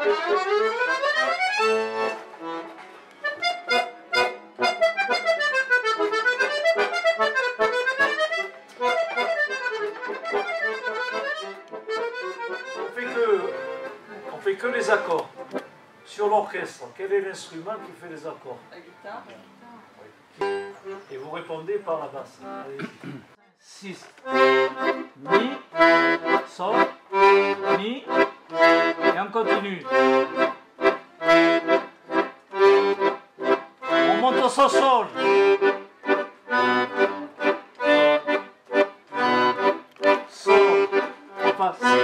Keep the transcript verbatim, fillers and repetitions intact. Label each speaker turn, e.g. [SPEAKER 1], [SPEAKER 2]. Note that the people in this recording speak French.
[SPEAKER 1] On fait que les accords. Sur l'orchestre, quel est l'instrument qui fait les accords?
[SPEAKER 2] La guitare.
[SPEAKER 1] Et vous répondez par la basse. six. Mi, sol, mi, et on continue. On monte au sol. Sol. On passe.